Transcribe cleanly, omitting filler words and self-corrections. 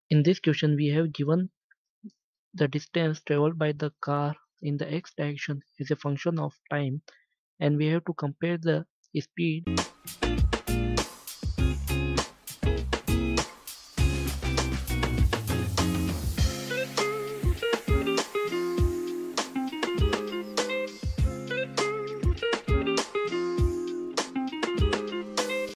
In this question, we have given the distance traveled by the car in the x direction is a function of time, and we have to compare the speed